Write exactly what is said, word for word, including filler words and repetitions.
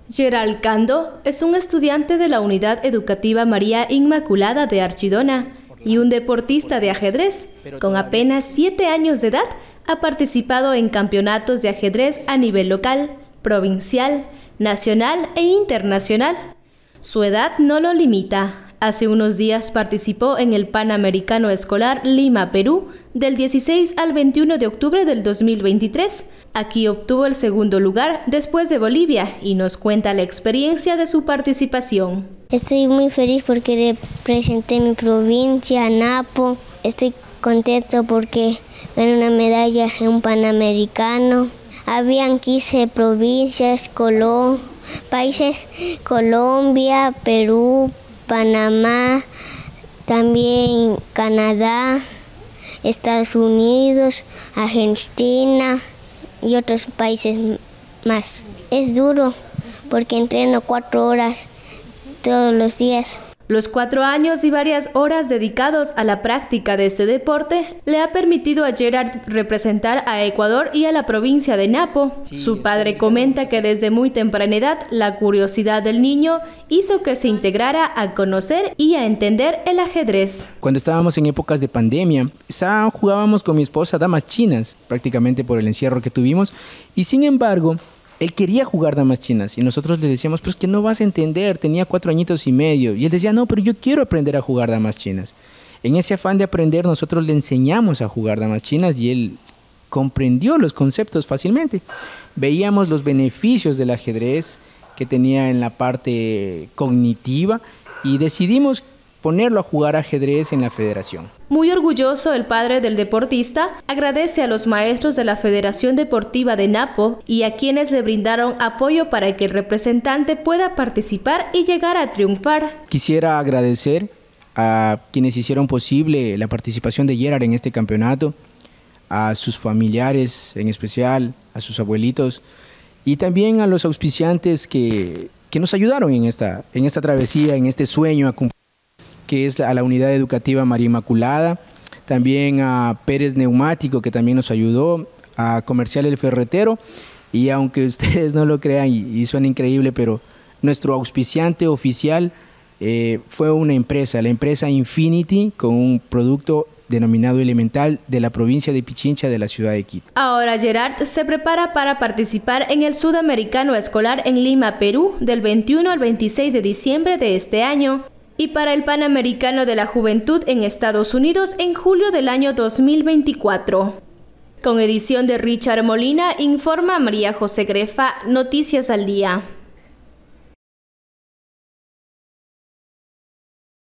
Gerald Cando es un estudiante de la Unidad Educativa María Inmaculada de Archidona y un deportista de ajedrez. Con apenas siete años de edad, ha participado en campeonatos de ajedrez a nivel local, provincial, nacional e internacional. Su edad no lo limita. Hace unos días participó en el Panamericano Escolar Lima, Perú, del dieciséis al veintiuno de octubre del dos mil veintitrés. Aquí obtuvo el segundo lugar después de Bolivia y nos cuenta la experiencia de su participación. Estoy muy feliz porque representé mi provincia, Napo. Estoy contento porque gané una medalla en un Panamericano. Habían quince provincias, Colo- países, Colombia, Perú, Panamá, también Canadá, Estados Unidos, Argentina y otros países más. Es duro porque entreno cuatro horas todos los días. Los cuatro años y varias horas dedicados a la práctica de este deporte le ha permitido a Gerard representar a Ecuador y a la provincia de Napo. Sí, Su padre comenta que desde muy temprana edad la curiosidad del niño hizo que se integrara a conocer y a entender el ajedrez. Cuando estábamos en épocas de pandemia, estaba, jugábamos con mi esposa damas chinas, prácticamente por el encierro que tuvimos, y sin embargo, él quería jugar damas chinas y nosotros le decíamos, pues que no vas a entender, tenía cuatro añitos y medio. Y él decía, no, pero yo quiero aprender a jugar damas chinas. En ese afán de aprender, nosotros le enseñamos a jugar damas chinas y él comprendió los conceptos fácilmente. Veíamos los beneficios del ajedrez que tenía en la parte cognitiva y decidimos ponerlo a jugar ajedrez en la federación. Muy orgulloso, el padre del deportista agradece a los maestros de la Federación Deportiva de Napo y a quienes le brindaron apoyo para que el representante pueda participar y llegar a triunfar. Quisiera agradecer a quienes hicieron posible la participación de Gerard en este campeonato, a sus familiares en especial, a sus abuelitos y también a los auspiciantes que, que nos ayudaron en esta, en esta travesía, en este sueño a cumplir, que es a la Unidad Educativa María Inmaculada, también a Pérez Neumático, que también nos ayudó, a Comercial El Ferretero, y aunque ustedes no lo crean y, y suena increíble, pero nuestro auspiciante oficial eh, fue una empresa, la empresa Infinity, con un producto denominado Elemental de la provincia de Pichincha de la ciudad de Quito. Ahora Gerard se prepara para participar en el Sudamericano Escolar en Lima, Perú, del veintiuno al veintiséis de diciembre de este año, y para el Panamericano de la Juventud en Estados Unidos en julio del año dos mil veinticuatro. Con edición de Richard Molina, informa María José Grefa, Noticias al Día.